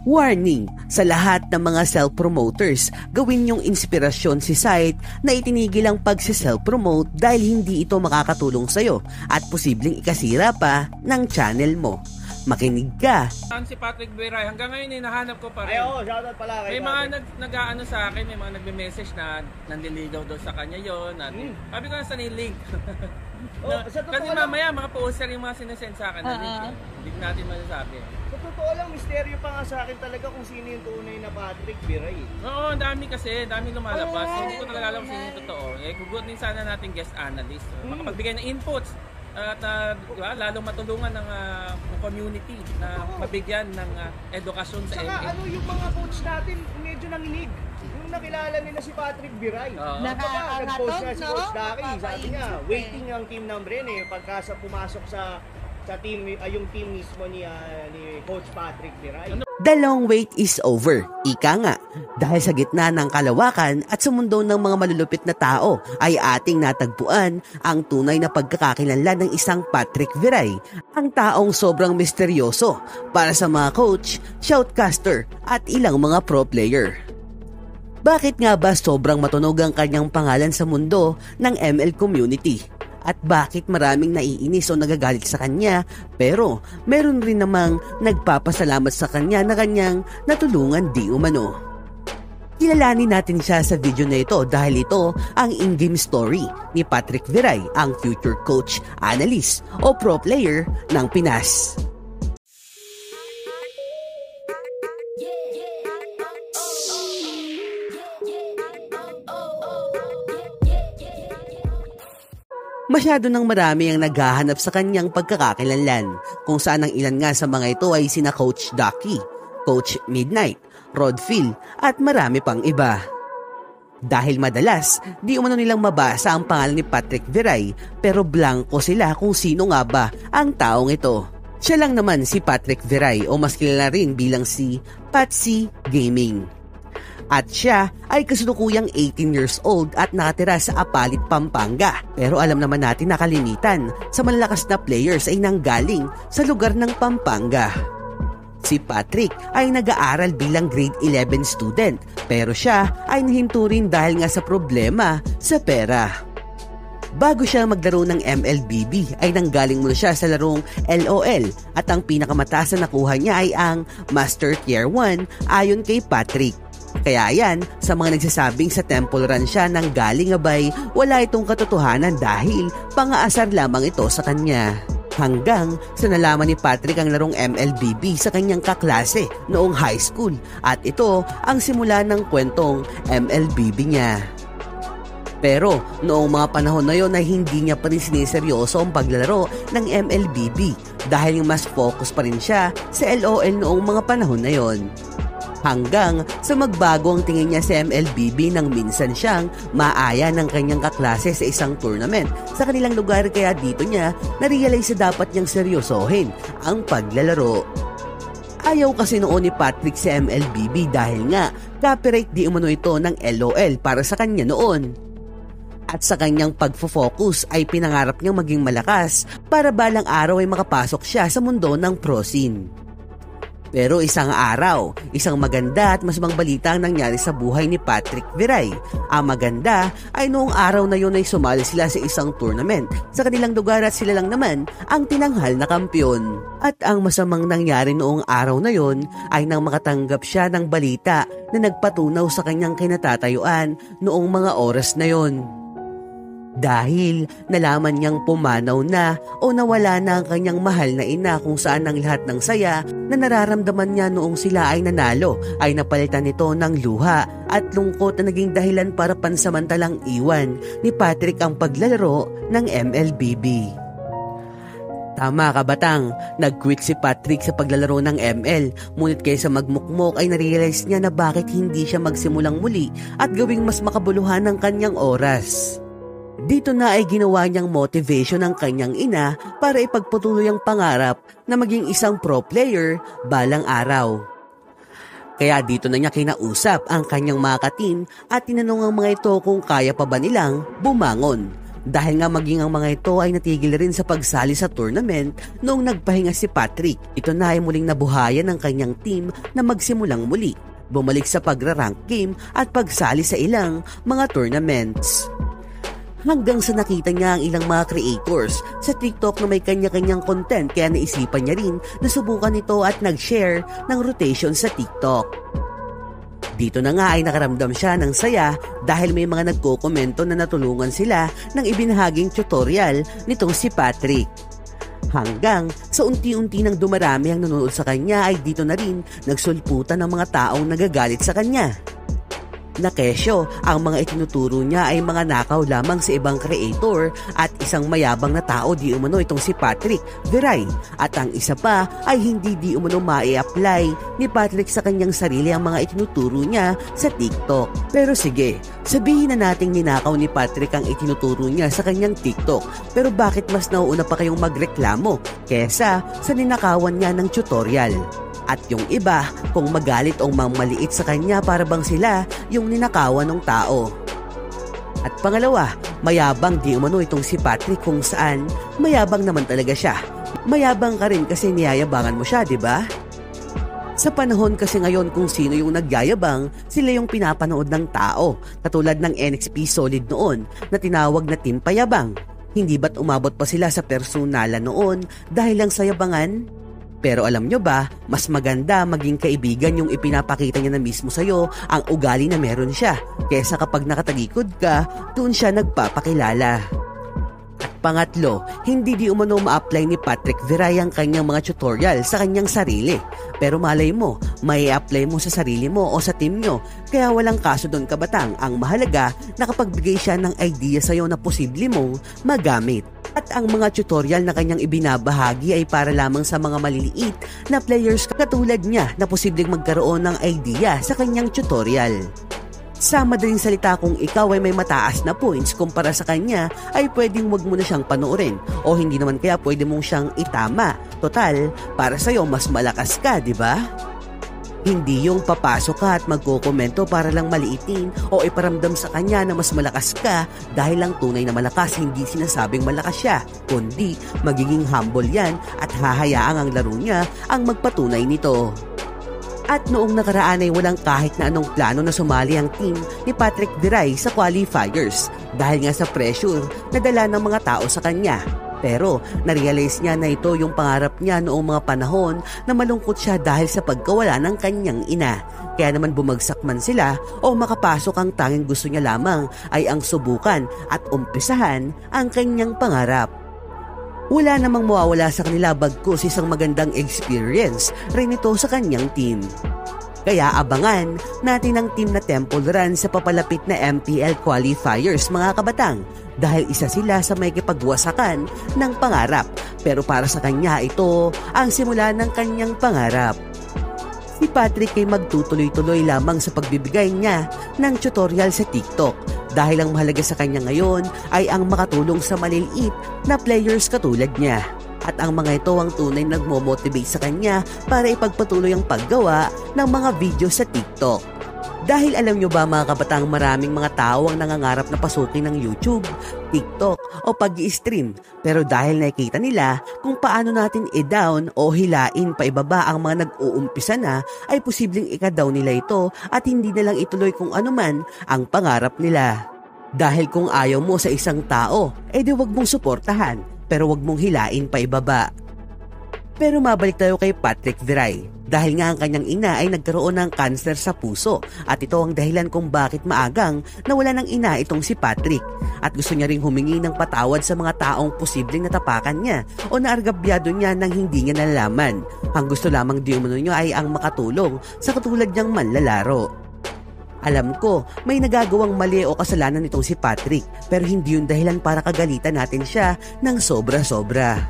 Warning sa lahat ng mga self-promoters, gawin yung inspirasyon si site na itinigil ang pagsi-self-promote dahil hindi ito makakatulong sa'yo at posibleng ikasira pa ng channel mo. Makinig ka. Si Patrick Viray, hanggang ngayon hinahanap ko pa rin. Ay, shoutout pala kay may mga nag-aano sa akin, may mga nagme-message na nanliligaw daw sa kanya yon. Sabi ko na sa link. Kasi mamaya mga poster yung mga sinesend sa akin na link. Hindi natin masasabi. Sa totoo lang, misteryo pa nga sa akin talaga kung sino yung tunay na Patrick Viray. Oo, ang dami kasi, dami lumalabas. Hindi ko talaga alam kung sino yung totoo. Gugutin din sana natin guest analyst. Makapagbigay ng inputs. At lalong matulungan ng community na mabigyan ng edukasyon sa MMA. Saka yung mga coach natin medyo nanginig. Yung nakilala nila si Patrick Viray. Nag-post na si Coach Daki. Sabi niya, waiting ang team ng Bren pagka pumasok sa team, yung team mismo ni Coach Patrick Viray. The long wait is over. Ika nga, dahil sa gitna ng kalawakan at sa mundo ng mga malulupit na tao ay ating natagpuan ang tunay na pagkakakilanlan ng isang Patrick Viray, ang taong sobrang misteryoso para sa mga coach, shoutcaster at ilang mga pro player. Bakit nga ba sobrang matunog ang kanyang pangalan sa mundo ng ML community? At bakit maraming naiinis o nagagalit sa kanya pero meron rin namang nagpapasalamat sa kanya na kanyang natulungan di umano? Kilalanin natin siya sa video na ito dahil ito ang in-game story ni Patrick Viray, ang future coach, analyst o pro player ng Pinas. Masyado nang marami ang naghahanap sa kanyang pagkakakilanlan, kung saan ang ilan nga sa mga ito ay sina Coach Ducky, Coach Midnight, Rod Phil at marami pang iba. Dahil madalas, di umano nilang mabasa ang pangalan ni Patrick Viray pero blanco sila kung sino nga ba ang taong ito. Siya lang naman si Patrick Viray o mas kilala rin bilang si Patsy Gaming. At siya ay kasalukuyang 18 years old at nakatira sa Apalit, Pampanga. Pero alam naman natin na kalimitan sa malalakas na players ay nanggaling sa lugar ng Pampanga. Si Patrick ay nag-aaral bilang grade 11 student pero siya ay nahinto rin dahil nga sa problema sa pera. Bago siya maglaro ng MLBB ay nanggaling muna siya sa larong LOL at ang pinakamataas na nakuha niya ay ang Master Tier 1 ayon kay Patrick. Kaya yan, sa mga nagsasabing sa temple run siya nang galing abay, wala itong katotohanan dahil pangaasar lamang ito sa kanya. Hanggang sa nalaman ni Patrick ang larong MLBB sa kanyang kaklase noong high school at ito ang simula ng kwentong MLBB niya. Pero noong mga panahon na yon ay hindi niya pa rin siniseryoso ang paglalaro ng MLBB dahil mas focus pa rin siya sa LOL noong mga panahon na yon. Hanggang sa magbago ang tingin niya sa MLBB nang minsan siyang maaya ng kanyang kaklase sa isang tournament sa kanilang lugar kaya dito niya na-realize na dapat niyang seryosohin ang paglalaro. Ayaw kasi noon ni Patrick sa MLBB dahil nga copyright di umano ito ng LOL para sa kanya noon. At sa kanyang pagfo-focus ay pinangarap niyang maging malakas para balang araw ay makapasok siya sa mundo ng pro scene. Pero isang araw, isang maganda at masamang balita ang nangyari sa buhay ni Patrick Viray. Ang maganda ay noong araw na yun ay sumali sila sa isang tournament sa kanilang lugar at sila lang naman ang tinanghal na kampiyon. At ang masamang nangyari noong araw na yun ay nang makatanggap siya ng balita na nagpatunaw sa kanyang kinatatayuan noong mga oras na yun. Dahil nalaman niyang pumanaw na o nawala na ang kanyang mahal na ina kung saan ang lahat ng saya na nararamdaman niya noong sila ay nanalo ay napalitan nito ng luha at lungkot na naging dahilan para pansamantalang iwan ni Patrick ang paglalaro ng MLBB. Tama ka batang, nag-quit si Patrick sa paglalaro ng ML ngunit kaysa magmukmok ay narealize niya na bakit hindi siya magsimulang muli at gawing mas makabuluhan ng kanyang oras. Dito na ay ginawa niyang motivation ng kanyang ina para ipagpatuloy ang pangarap na maging isang pro player balang araw. Kaya dito na niya kinausap ang kanyang mga ka-team at tinanong ang mga ito kung kaya pa ba nilang bumangon. dahil nga maging ang mga ito ay natigil rin sa pagsali sa tournament noong nagpahinga si Patrick. Ito na ay muling nabuhayan ng kanyang team na magsimulang muli, bumalik sa pagra-rank game at pagsali sa ilang mga tournaments. Hanggang sa nakita niya ang ilang mga creators sa TikTok na may kanya-kanyang content, kaya naisipan niya rin na subukan ito at nag-share ng rotation sa TikTok. Dito na nga ay nakaramdam siya ng saya dahil may mga nagko-komento na natulungan sila ng ibinahaging tutorial nitong si Patrick. Hanggang sa unti-unti nang dumarami ang nanonood sa kanya ay dito na rin nagsulputan ng mga taong nagagalit sa kanya. Na kesyo, ang mga itinuturo niya ay mga nakaw lamang sa ibang creator at isang mayabang na tao di umano itong si Patrick Viray. At ang isa pa ay hindi di umano mai-apply ni Patrick sa kanyang sarili ang mga itinuturo niya sa TikTok. Pero sige, sabihin na nating ninakaw ni Patrick ang itinuturo niya sa kanyang TikTok. Pero bakit mas nauuna pa kayong magreklamo kesa sa ninakawan niya ng tutorial? At yung iba, kung magalit o mamaliit sa kanya para bang sila yung ninakawan ng tao. At pangalawa, mayabang di umano itong si Patrick kung saan mayabang naman talaga siya. Mayabang ka rin kasi niyayabangan mo siya, di ba? Sa panahon kasi ngayon kung sino yung nagyayabang, sila yung pinapanood ng tao. Katulad ng NXP Solid noon na tinawag na Team Payabang. Hindi ba't umabot pa sila sa personalan noon dahil lang sa yabangan? Pero alam nyo ba, mas maganda maging kaibigan yung ipinapakita niya na mismo sa'yo ang ugali na meron siya, kesa kapag nakatagikod ka, doon siya nagpapakilala. At pangatlo, hindi di umano ma-apply ni Patrick Viray ang kanyang mga tutorial sa kanyang sarili. Pero malay mo, may apply mo sa sarili mo o sa team nyo, kaya walang kaso doon kabatang. Ang mahalaga, nakapagbigay siya ng idea sa'yo na posible mong magamit. At ang mga tutorial na kanyang ibinabahagi ay para lamang sa mga maliliit na players katulad niya na posibleng magkaroon ng idea sa kanyang tutorial. Sa madaling salita, kung ikaw ay may mataas na points kumpara sa kanya, ay pwedeng wag mo na siyang panoorin o hindi naman kaya pwede mong siyang itama. Total, para sa'yo mas malakas ka, di ba? Hindi yung papasok ka at magkokomento para lang maliitin o iparamdam sa kanya na mas malakas ka dahil lang tunay na malakas, hindi sinasabing malakas siya, kundi magiging humble yan at hahayaang ang laro niya ang magpatunay nito. At noong nakaraan ay walang kahit na anong plano na sumali ang team ni Patrick Viray sa qualifiers dahil nga sa pressure na dala ng mga tao sa kanya. Pero narealize niya na ito yung pangarap niya noong mga panahon na malungkot siya dahil sa pagkawala ng kanyang ina. Kaya naman bumagsak man sila o makapasok, ang tanging gusto niya lamang ay ang subukan at umpisahan ang kanyang pangarap. Wala namang mawawala sa kanila bagkus isang magandang experience rin ito sa kanyang team. Kaya abangan natin ang team na Temple Run sa papalapit na MPL qualifiers, mga kabatang, dahil isa sila sa may kipagwasakan ng pangarap. Pero para sa kanya ito ang simula ng kanyang pangarap. Si Patrick ay magtutuloy-tuloy lamang sa pagbibigay niya ng tutorial sa TikTok dahil ang mahalaga sa kanya ngayon ay ang makatulong sa maliliit na players katulad niya. At ang mga ito ang tunay nagmo-motivate sa kanya para ipagpatuloy ang paggawa ng mga video sa TikTok. Dahil alam nyo ba mga kabatang, maraming mga tao ang nangangarap na pasukin ng YouTube, TikTok o pag-i-stream. Pero dahil nakikita nila kung paano natin i-down o hilain pa ibaba ang mga nag-uumpisa na, ay posibleng ika-down nila ito at hindi na lang ituloy kung anuman ang pangarap nila. Dahil kung ayaw mo sa isang tao, edi wag mong suportahan, pero wag mong hilain pa ibaba. Pero mabalik tayo kay Patrick Viray. Dahil nga ang kanyang ina ay nagkaroon ng kanser sa puso at ito ang dahilan kung bakit maagang nawala ng ina itong si Patrick. At gusto niya ring humingi ng patawad sa mga taong posibleng natapakan niya o naargabyado niya nang hindi niya nalalaman. Ang gusto lamang di umano niya ay ang makatulong sa katulad niyang manlalaro. Alam ko, may nagagawang mali o kasalanan nitong si Patrick, pero hindi yun dahilan para kagalitan natin siya ng sobra-sobra.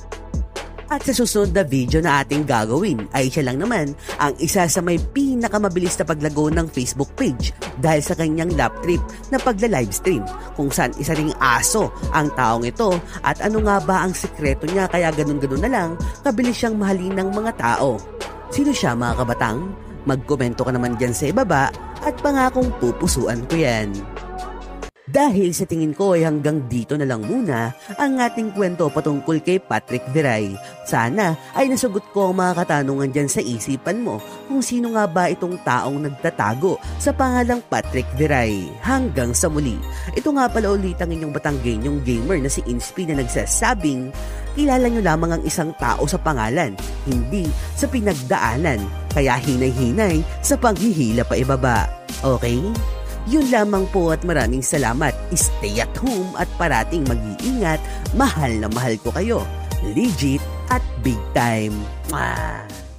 At sa susunod na video na ating gagawin ay siya lang naman ang isa sa may pinakamabilis na paglago ng Facebook page dahil sa kanyang lap trip na pagla-livestream kung saan isa ring aso ang taong ito at ano nga ba ang sikreto niya kaya ganun-ganun na lang kabilis siyang mahalin ng mga tao. Sino siya mga kabatang? Magkomento ka naman dyan sa ibaba at pangakong pupusuan ko yan. Dahil sa tingin ko ay hanggang dito na lang muna ang ating kwento patungkol kay Patrick Viray. Sana ay nasagot ko ang mga katanungan dyan sa isipan mo kung sino nga ba itong taong nagtatago sa pangalang Patrick Viray. Hanggang sa muli. Ito nga pala ulit ang inyong Batanggenyong gamer na si Inspi na nagsasabing, kilala nyo lamang ang isang tao sa pangalan, hindi sa pinagdaanan. Kaya hinay-hinay sa panghihila pa ibaba. Okay? Yun lamang po at maraming salamat. Stay at home at parating mag-iingat. Mahal na mahal ko kayo. Legit at big time. Mwah!